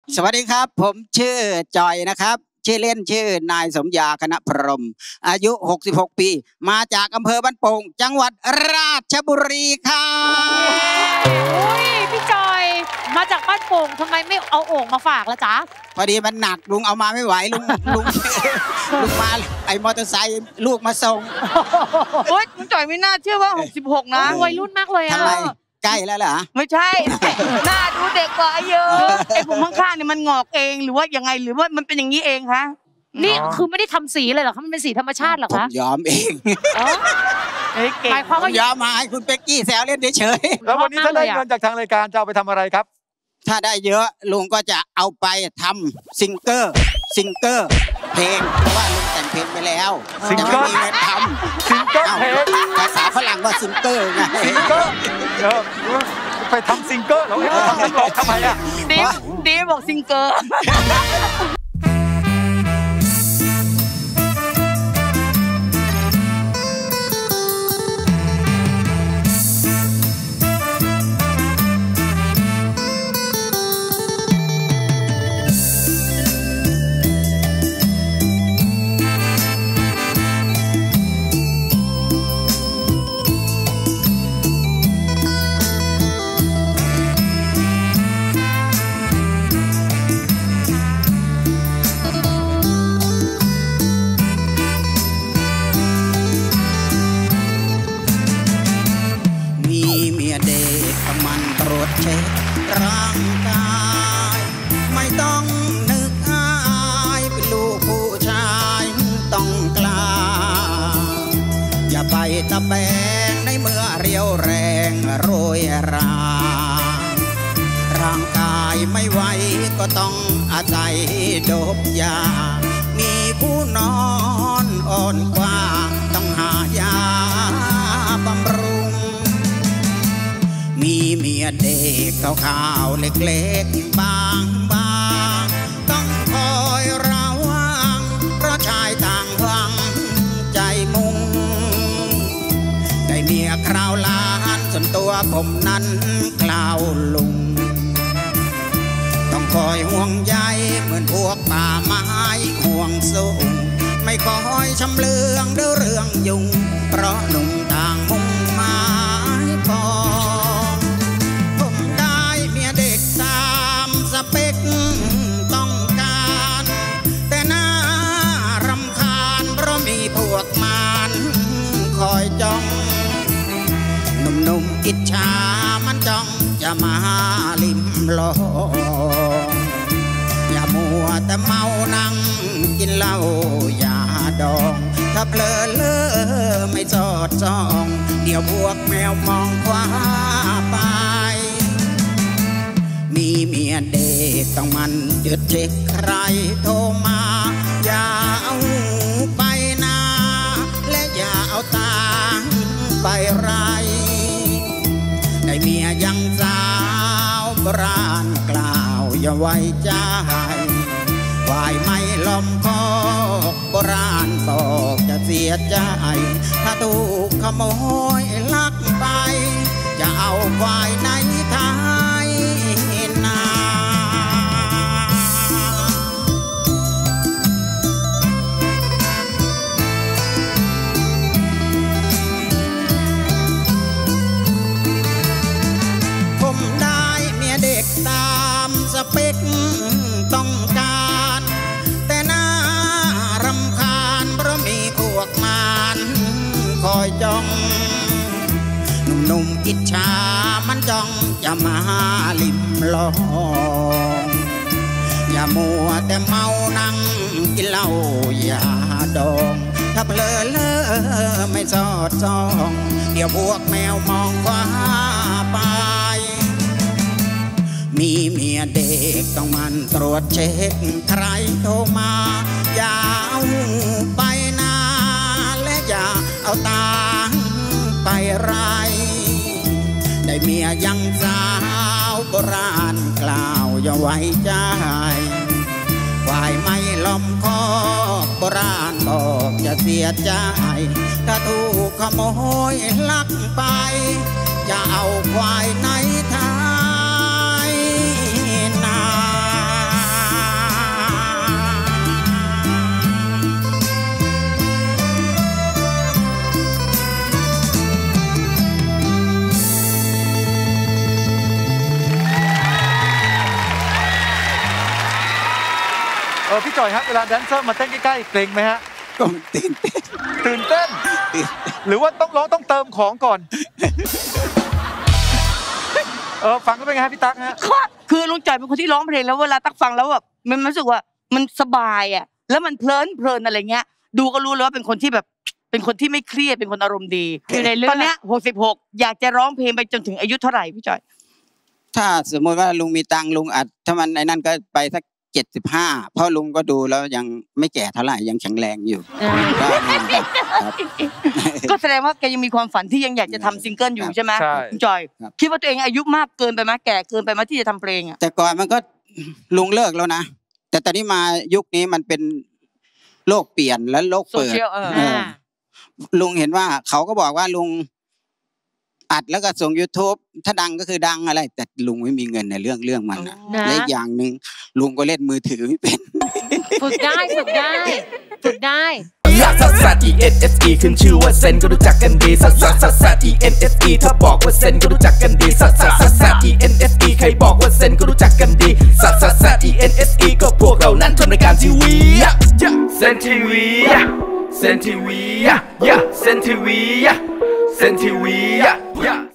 สวัสดีครับผมชื่อจอยนะครับชื่อเล่นชื่อนายสมยาคณะพรหมอายุ66 ปีมาจากอำเภอบ้านโป่งจังหวัดราชบุรีครับอุ้ยพี่จอยมาจากบ้านโป่งทำไมไม่เอาโอ่งมาฝากล่ะจ๊ะพอดีมันหนักลุงเอามาไม่ไหวลุงมาไอ้มอเตอร์ไซค์ลูกมาส่งโอ๊ยคุณจอยไม่น่าเชื่อว่า66นะวัยรุ่นมากเลยอะทำไมใกล้แล้วเหรอไม่ใช่หน้าดูเด็กกว่าเยอะไอ้ผมข้างๆเนี่ยมันงอกเองหรือว่ายังไงหรือว่ามันเป็นอย่างนี้เองคะนี่คือไม่ได้ทำสีเลยเหรอคะมันเป็นสีธรรมชาติเหรอคะผมยอมเองหมายความว่ายอมมาให้คุณเป๊กกี้แซวเล่นเฉยแล้ววันนี้ถ้าได้เงินจากทางรายการจะเอาไปทำอะไรครับถ้าได้เยอะลุงก็จะเอาไปทำซิงเกอร์เพลงเพราะว่าลุงแต่งเพลงไปแล้วแต่ไม่มีเงินทำซิงเกอร์เพลงภาษาฝรั่งว่าซิงเกอร์ไงซิงเกอร์ไปทำซิงเกอร์แล้วทำนักร้องทำไมอ่ะดีบอกซิงเกอร์ร่างกายไม่ต้องนึกอายเป็นลูกผู้ชายต้องกล้าอย่าไปตะแบงในเมื่อเรียวแรงโรยราร่างกายไม่ไหวก็ต้องอาศัยโดบยามีผู้นอนอ่อนกว่าต้องหายาบำรุงมีเมียเด็กขาวๆเล็กๆบางๆต้องคอยระวังเพราะชายต่างหวังใจมุงได้เมียคราวล้านส่วนตัวผมนั้นคราวลุงต้องคอยห่วงใยเหมือนพวกป่าไม้ห่วงสูงไม่คอยชำเลืองเรื่องยุ่งเพราะหนุ่มต่างมุ่งหมายปองสเปคต้องการแต่น่ารำคาญเพราะมีพวกมารคอยจ้องหนุ่มๆอิจฉามันจ้องจะมาลิมลองอย่ามัวแต่เมานั่งกินเหล้ายาดองถ้าเพลินเลอไม่สอดส่องเดี๋ยวพวกแมวมองคว้าไปมีเมียเด็กต้องมันจุดเช็คใครโทรมาอย่าเอาไปนาและอย่าเอาตาไปไรได้เมียยังสาวโบราณกล่าวอย่าไว้ใจวายไม่ล้อมคอกโบราณบอกจะเสียใจถ้าถูกขโมยลักไปจะเอาควายในท้ายตามสเปคต้องการแต่น่ารำคาญเพราะมีพวกมารคอยจ้องหนุ่มๆอิจฉามันจ้องจะมาลิมลองอย่ามัวแต่เมานั่งกินเหล้ายาดองถ้าเพลินเลอไม่สอดส่องเดี๋ยวพวกแมวมองคว้าไปมีเมียเด็กต้องมันตรวจเช็คใครโทรมาอย่าเอาไปนาและอย่าเอาตาไปไรได้เมียยังสาวโบราณกล่าวอย่าไว้ใจควายไม่ล้อมคอกโบราณบอกจะเสียใจถ้าถูกขโมยลักไปอย่าเอาควายในท้ายนาพี่จอยครับเวลาแดนเซอร์มาเต้นใกล้ๆเกรงไหมฮะก็ตื่นเต้นหรือว่าต้องร้องต้องเติมของก่อนฟังก็เป็นไงฮะพี่ตั๊กฮะคือลุงจ่อยเป็นคนที่ร้องเพลงแล้วเวลาตั๊กฟังแล้วแบบมันรู้สึกว่ามันสบายอ่ะแล้วมันเพลินอะไรเงี้ยดูก็รู้เลยว่าเป็นคนที่แบบเป็นคนที่ไม่เครียดเป็นคนอารมณ์ดีอยู่ในเรื่องตอนนี้66อยากจะร้องเพลงไปจนถึงอายุเท่าไหร่พี่จอยถ้าสมมติว่าลุงมีตังลุงอัดถ้ามันไอ้นั่นก็ไปสัก75เพราะลุงก็ดูแล้วยังไม่แก่เท่าไหร่ยังแข็งแรงอยู่ก็แสดงว่าแกยังมีความฝันที่ยังอยากจะทำซิงเกิลอยู่ใช่ไหมจอยคิดว่าตัวเองอายุมากเกินไปไหมแก่เกินไปไหมที่จะทำเพลงอ่ะแต่ก่อนมันก็ลุงเลิกแล้วนะแต่ตอนนี้มายุคนี้มันเป็นโลกเปลี่ยนและโลกเปิดลุงเห็นว่าเขาก็บอกว่าลุงอัดแล้วก็ส่ง YouTube ถ้าดังก็คือดังอะไรแต่ลุงไม่มีเงินในเรื่องมันนะและอีกอย่างหนึ่งลุงก็เล่นมือถือไม่เป็นฝึกได้ซัสซัส ENSE ขึ้นชื่อว่าเซนก็รู้จักกันดีซัสซัสซัสซัส ENSE ถ้าบอกว่าเซนก็รู้จักกันดีซัสซัสซัสซัส ENSE ใครบอกว่าเซนก็รู้จักกันดีซัสซัสซัส ENSE ก็พวกเรานั้นทำรายการทีวีเซนทีวีเซนทีวีเซนทีวี